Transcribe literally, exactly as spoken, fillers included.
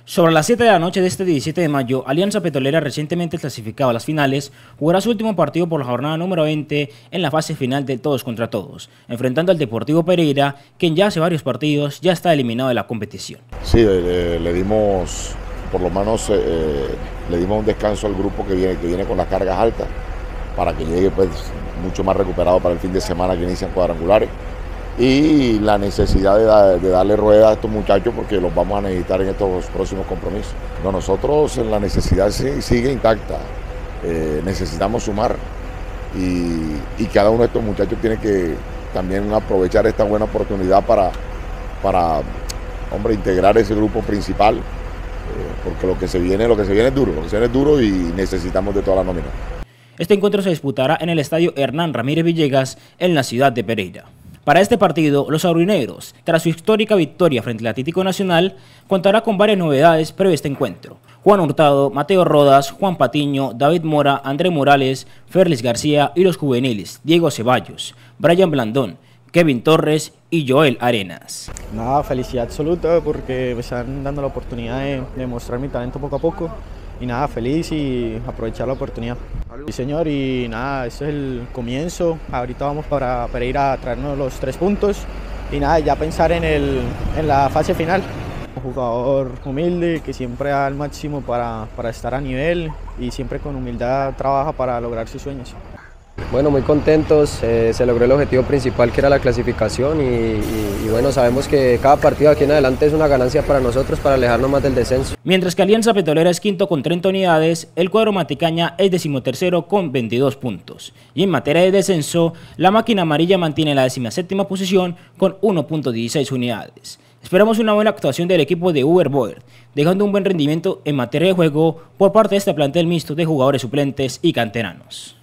Sobre las siete de la noche de este diecisiete de mayo, Alianza Petrolera, recientemente clasificada a las finales, jugará su último partido por la jornada número veinte en la fase final de todos contra todos, enfrentando al Deportivo Pereira, quien ya hace varios partidos ya está eliminado de la competición. Sí, le, le dimos, por lo menos, eh, le dimos un descanso al grupo que viene, que viene con las cargas altas, para que llegue pues, mucho más recuperado para el fin de semana que inician cuadrangulares. Y la necesidad de, da, de darle rueda a estos muchachos porque los vamos a necesitar en estos próximos compromisos. No, nosotros la necesidad sí, sigue intacta, eh, necesitamos sumar y, y cada uno de estos muchachos tiene que también aprovechar esta buena oportunidad para, para hombre, integrar ese grupo principal, eh, porque lo que se viene, lo que se viene es duro, lo que se viene es duro y necesitamos de toda la nómina. Este encuentro se disputará en el estadio Hernán Ramírez Villegas en la ciudad de Pereira. Para este partido, los aurinegros, tras su histórica victoria frente al Atlético Nacional, contará con varias novedades previo a este encuentro. Juan Hurtado, Mateo Rodas, Juan Patiño, David Mora, André Morales, Félix García y los juveniles, Diego Ceballos, Brian Blandón, Kevin Torres y Joel Arenas. Nada, felicidad absoluta porque me están dando la oportunidad de, de mostrar mi talento poco a poco. Y nada, feliz y aprovechar la oportunidad. Sí, señor, y nada, este es el comienzo. Ahorita vamos para Pereira a traernos los tres puntos y nada, ya pensar en, el, en la fase final. Un jugador humilde que siempre da el máximo para, para estar a nivel y siempre con humildad trabaja para lograr sus sueños. Bueno, muy contentos, eh, se logró el objetivo principal que era la clasificación y, y, y bueno, sabemos que cada partido aquí en adelante es una ganancia para nosotros para alejarnos más del descenso. Mientras que Alianza Petrolera es quinto con treinta unidades, el cuadro Maticaña es decimotercero con veintidós puntos. Y en materia de descenso, la máquina amarilla mantiene la decimaséptima posición con uno punto dieciséis unidades. Esperamos una buena actuación del equipo de Uber Boer, dejando un buen rendimiento en materia de juego por parte de este plantel mixto de jugadores suplentes y canteranos.